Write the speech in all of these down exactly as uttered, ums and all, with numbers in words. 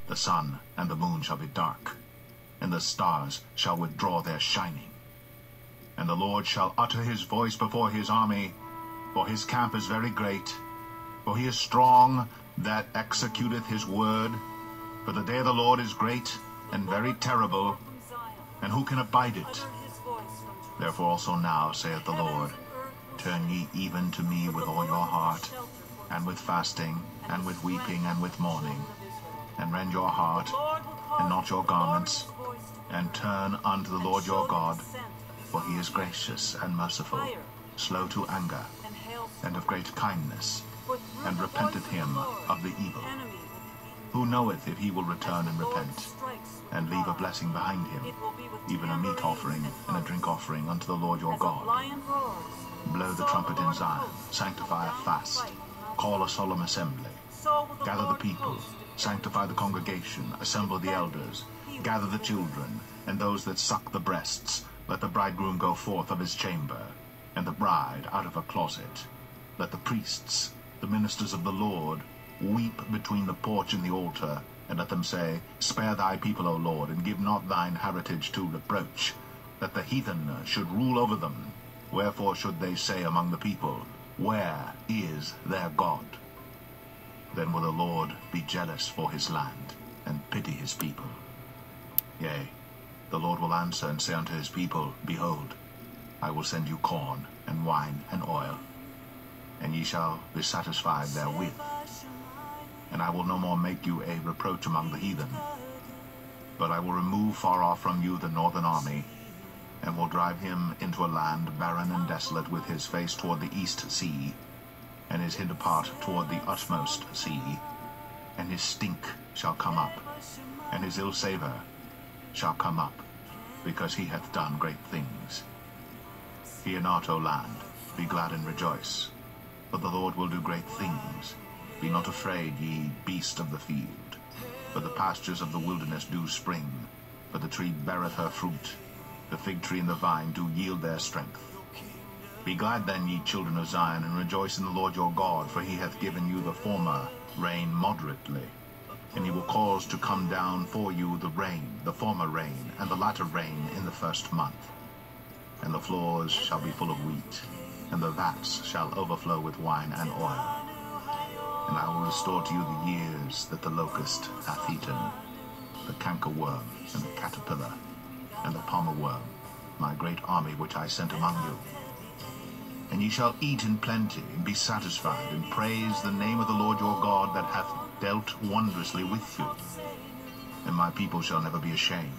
The sun and the moon shall be dark, and the stars shall withdraw their shining. And the Lord shall utter his voice before his army, for his camp is very great, for he is strong that executeth his word. For the day of the Lord is great and very terrible, and who can abide it? Therefore also now, saith the Lord, turn ye even to me with all your heart, and with fasting, and with weeping, and with mourning, and rend your heart, and not your garments, and turn unto the Lord your God, for he is gracious and merciful, slow to anger, and of great kindness, and repenteth him of the evil. Who knoweth if he will return and repent, and leave a blessing behind him, even a meat offering and a drink offering unto the Lord your God? Blow the trumpet in Zion, sanctify a fast, call a solemn assembly, gather the people, sanctify the congregation, assemble the elders, gather the children, and those that suck the breasts. Let the bridegroom go forth of his chamber, and the bride out of her closet. Let the priests, the ministers of the Lord, weep between the porch and the altar, and let them say, Spare thy people, O Lord, and give not thine heritage to reproach, that the heathen should rule over them. Wherefore should they say among the people, Where is their God? Then will the Lord be jealous for his land, and pity his people. Yea, the Lord will answer and say unto his people, Behold, I will send you corn, and wine, and oil, and ye shall be satisfied therewith. And I will no more make you a reproach among the heathen, but I will remove far off from you the northern army, and will drive him into a land barren and desolate, with his face toward the east sea, and his hinder part toward the utmost sea. And his stink shall come up, and his ill savour shall come up, because he hath done great things. Fear not, O land, be glad and rejoice, for the Lord will do great things. Be not afraid, ye beast of the field, for the pastures of the wilderness do spring, for the tree beareth her fruit, the fig tree and the vine do yield their strength. Be glad then, ye children of Zion, and rejoice in the Lord your God, for he hath given you the former rain moderately, and he will cause to come down for you the rain, the former rain, and the latter rain in the first month. And the floors shall be full of wheat, and the vats shall overflow with wine and oil. And I will restore to you the years that the locust hath eaten, the cankerworm, and the caterpillar, and the palmer worm, my great army which I sent among you. And ye shall eat in plenty, and be satisfied, and praise the name of the Lord your God, that hath dealt wondrously with you. And my people shall never be ashamed.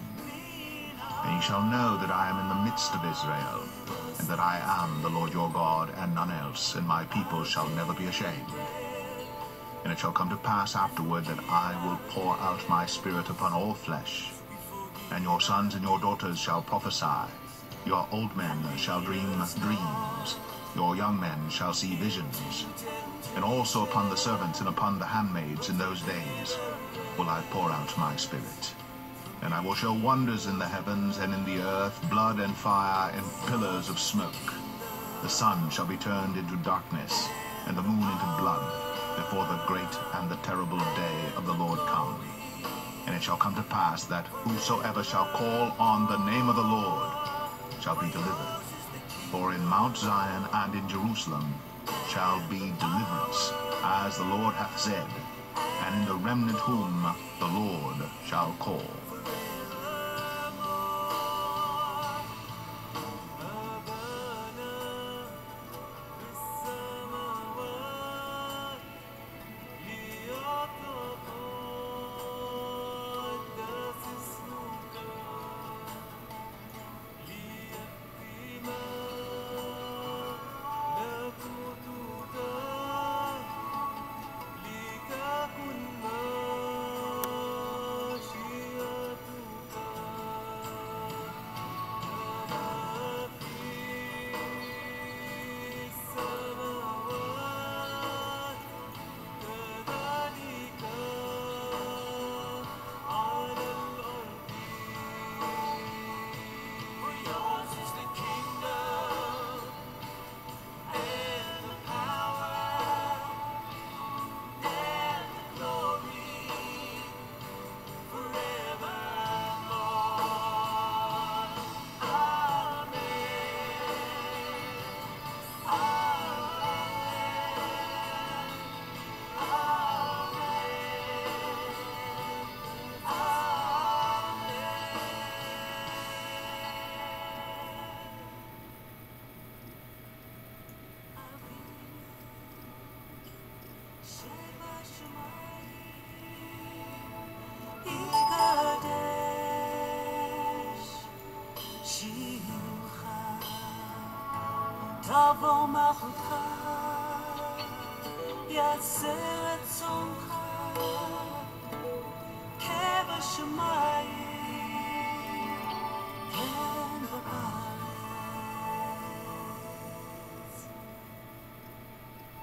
And ye shall know that I am in the midst of Israel, and that I am the Lord your God, and none else, and my people shall never be ashamed. And it shall come to pass afterward that I will pour out my spirit upon all flesh, and your sons and your daughters shall prophesy, your old men shall dream dreams, your young men shall see visions, and also upon the servants and upon the handmaids in those days will I pour out my spirit. And I will show wonders in the heavens and in the earth, blood and fire and pillars of smoke. The sun shall be turned into darkness, and the moon into blood, before the great and the terrible day of the Lord come. And it shall come to pass that whosoever shall call on the name of the Lord shall be delivered. For in Mount Zion and in Jerusalem shall be deliverance, as the Lord hath said, and in the remnant whom the Lord shall call. תבוא מלכותך, יעשה רצונך כבשמיים.